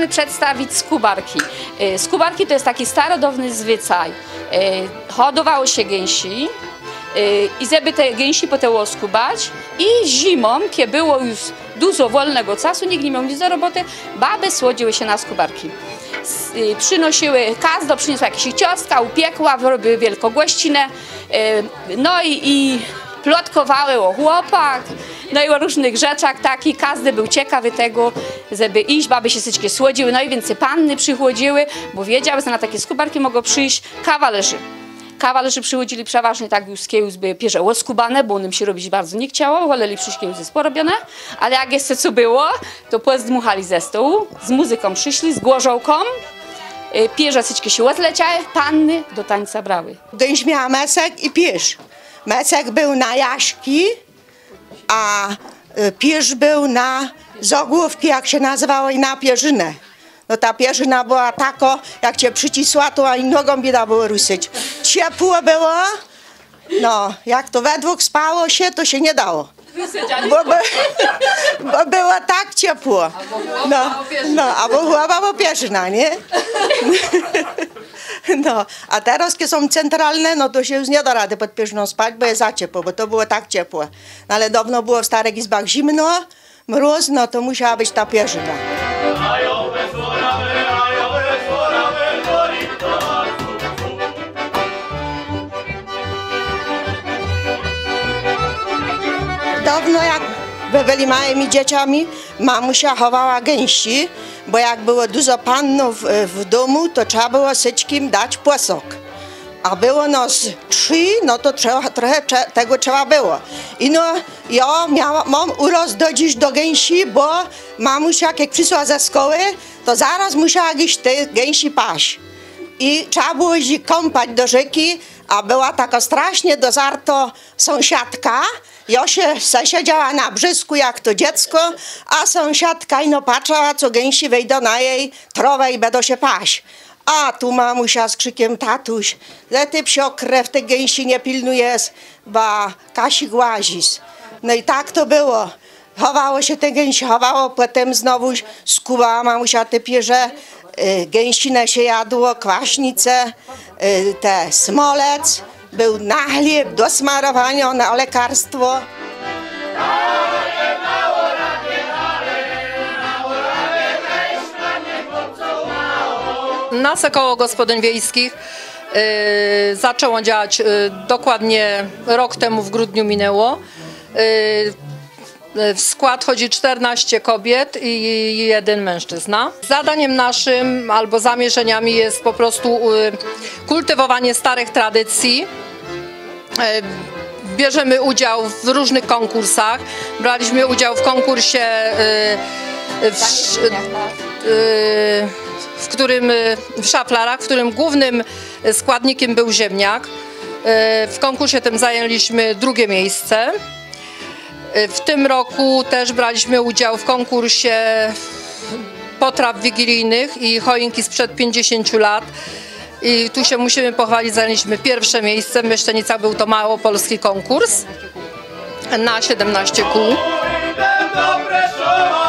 chcemy przedstawić skubarki. Skubarki to jest taki starodawny zwyczaj. Hodowało się gęsi i żeby te gęsi potem skubać i zimą, kiedy było już dużo wolnego czasu, nikt nie miał nic do roboty, baby słodziły się na skubarki. Przynosiły, każda przyniosła jakieś ciostka, upiekła, robiły wielkogościnę, no i plotkowały o chłopach, no i o różnych rzeczach takich. Każdy był ciekawy tego, żeby iść, baby się wszystkie słodziły, no i więcej panny przychodziły, bo wiedziały, że na takie skubarki mogą przyjść kawalerzy. Kawalerzy przychodzili przeważnie tak już z kiełzby pierze skubane, bo im się robić bardzo nie chciało, woleli przyjść kiełzy porobione, ale jak jeszcze co było, to pozdmuchali ze stołu, z muzyką przyszli, z głożołką, pierze wszystkie się rozleciały, panny do tańca brały. Gęś miała mesek i pierz. Mesek był na jaśki, a pierz był na zagłówki, jak się nazywało, i na pierzynę. No ta pierzyna była tako, jak cię przycisła, to ani nogą bieda było ruszyć. Ciepło było, no jak to we dwóch spało się, to się nie dało. Bo było tak ciepło. No, albo głowa, albo pierzyna, nie? No, a teraz, kiedy są centralne, no to się już nie da rady pod pierzyną spać, bo jest za ciepło, bo to było tak ciepło. No, ale dawno było w starych izbach zimno, mróz, no to musiała być ta pierzyna. Dawno, jak byli małymi dzieciami, mamusia chowała gęsi, bo jak było dużo pannów w domu, to trzeba było wszystkim dać płosok. A było nas 3, no to trochę tego trzeba było. I no, ja mam urost do dziś do gęsi, bo mamusia, jak przyszła ze szkoły, to zaraz musiała iść te gęsi paść. I trzeba było ich kąpać do rzeki, a była taka strasznie dozarto sąsiadka. Ja się siedziała na brzysku jak to dziecko, a sąsiadka ino patrzyła, co gęsi wejdą na jej trawę i będą się paść. A tu mamusia z krzykiem: tatuś, że ty psio krew te gęsi nie pilnujesz, ba Kasik łazisz. No i tak to było. Chowało się te gęsi, chowało, potem znowu skubała mamusia te pierze, gęsinę się jadło, kwaśnicę, te smolec, był na chleb do smarowania, na lekarstwo. Nasze koło gospodyń wiejskich zaczęło działać dokładnie rok temu, w grudniu minęło. W skład chodzi 14 kobiet i 1 mężczyzna. Zadaniem naszym albo zamierzeniami jest po prostu kultywowanie starych tradycji. Bierzemy udział w różnych konkursach. Braliśmy udział w konkursie w szaflarach, w którym głównym składnikiem był ziemniak. W konkursie tym zajęliśmy 2. miejsce. W tym roku też braliśmy udział w konkursie potraw wigilijnych i choinki sprzed 50 lat. I tu się musimy pochwalić, zajęliśmy 1. miejsce. W Myszczenicach był to małopolski konkurs na 17 kół.